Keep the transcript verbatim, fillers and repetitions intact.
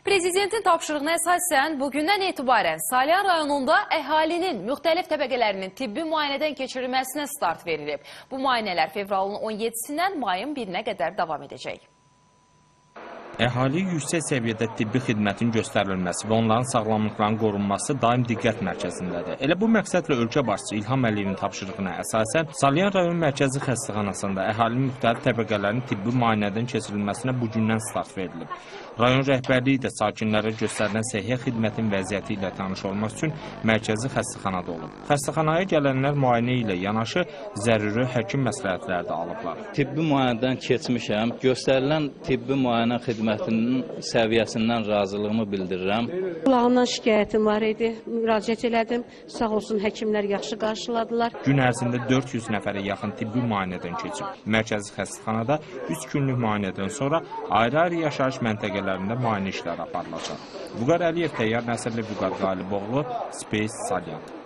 Prezidentin tapşırığına əsasən bugündən etibarən Salyan rayonunda əhalinin müxtəlif təbəqələrinin tibbi müayinədən keçirilməsinə start verilib. Bu müayinələr fevralın on yedisindən mayın birinə qədər davam edəcək. Əhali yüksək səviyyədə tibbi xidmətin göstərilməsi və onların sağlamlıqlarının qorunması daim diqqət mərkəzindədir. Elə bu məqsədlə ölkə başçısı İlham Əliyevin tapşırığına əsasən Salyan rayon mərkəzi xəstəxanasında əhalinin müxtəlif təbəqələrin tibbi müayinədən keçirilməsinə bugündən start verilib. Rayon rəhbərliyi də sakinlərə göstərilən səhiyyə xidmətin vəziyyəti ilə tanış olmaq üçün mərkəzi xəstəxanada olub. Xəstəxanaya gələnlər müayinə ilə yanaşı zəruri həkim məsləhətləri də alıblar. Tibbi müayinədən keçmişəm. Göstərilən tibbi müayinə xidmətinin səviyyəsindən razılığımı bildirirəm. Qulağımdan şikayətim var idi. Müraciət elədim. Sağ olsun həkimlər yaxşı qarşıladılar. Gün ərzində dörd yüz nəfərə yaxın tibbi müayinədən keçib. Mərkəzi xəstəxanada üç günlük müayinədən sonra ayrı-ayrı yaşayış məntəqələrində müayinə işləri aparılacaq. Vüqar Əliyev, Təyyar Nəsirli, Vüqar Qaliboğlu, Space Salyan.